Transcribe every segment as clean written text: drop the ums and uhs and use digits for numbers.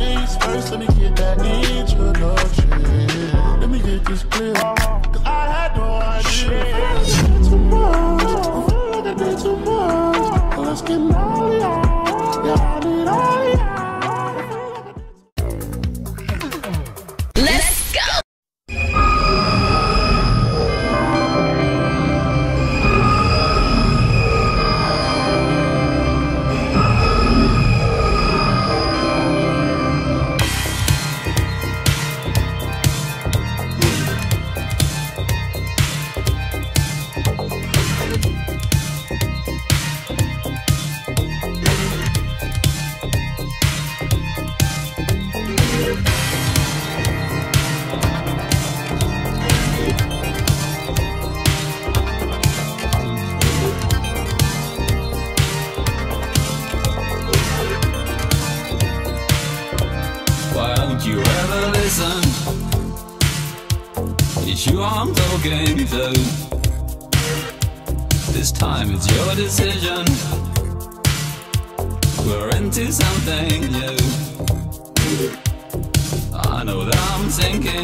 things first, let me get that introduction. Let me get this clear, cause I had no idea. I did too much, I feel like I did too much. Let's get all y'all, yeah, I need all y'all. Let's go! Why don't you ever listen? It's you I'm talking to. This time it's your decision. We're into something new. I know that I'm sinking.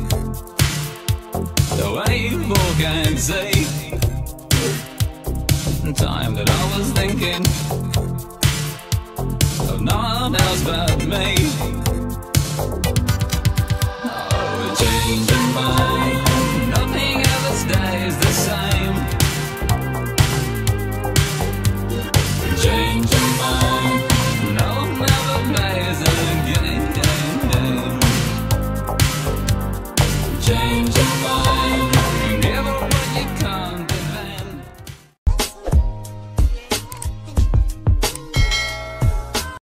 The way you walk and say, time that I was thinking of no one else but me.